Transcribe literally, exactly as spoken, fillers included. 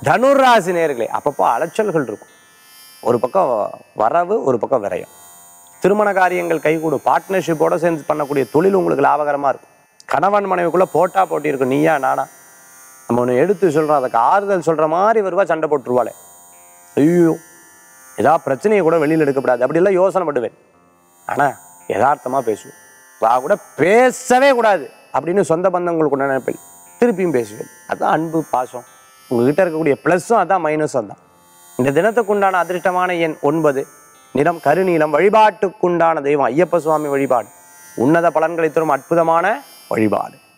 தனுராசி நேயர்களே, அப்பப்போ அலைச்சல்கள் இருக்கும். ஒரு பக்கம் வரவு, ஒரு பக்கம் விரயம். திருமண காரியங்கள் கைகூடும். பார்ட்னர்ஷிப்போட சேர்ந்து பண்ணக்கூடிய தொழில் உங்களுக்கு லாபகரமாக இருக்கும். கணவன் மனைவிக்குள்ளே போட்டா போட்டி இருக்கும். நீயா நானா, நம்ம ஒன்று எடுத்து சொல்கிறோம், அதுக்கு ஆறுதல் சொல்கிற மாதிரி வருவா, சண்டை போட்டுருவாளே, ஐயோ ஏதாவது பிரச்சனையை கூட வெளியில் எடுக்கப்படாது அப்படிலாம் யோசனை பண்ணுவேன். ஆனால் யதார்த்தமாக பேசுவேன். வா கூட பேசவே கூடாது அப்படின்னு சொந்த பந்தங்களுக்கு நினைப்பேன், திருப்பியும் பேசுவேன். அதுதான் அன்பு, பாசம். உங்ககிட்ட இருக்கக்கூடிய ப்ளஸ்ஸும் அதான், மைனஸும் தான். இந்த தினத்துக்குண்டான அதிர்ஷ்டமான எண் ஒன்பது, நிறம் கருநீலம். வழிபாட்டுக்குண்டான தெய்வம் ஐயப்ப சுவாமி வழிபாடு. உன்னத பலன்களை தரும் அற்புதமான வழிபாடு.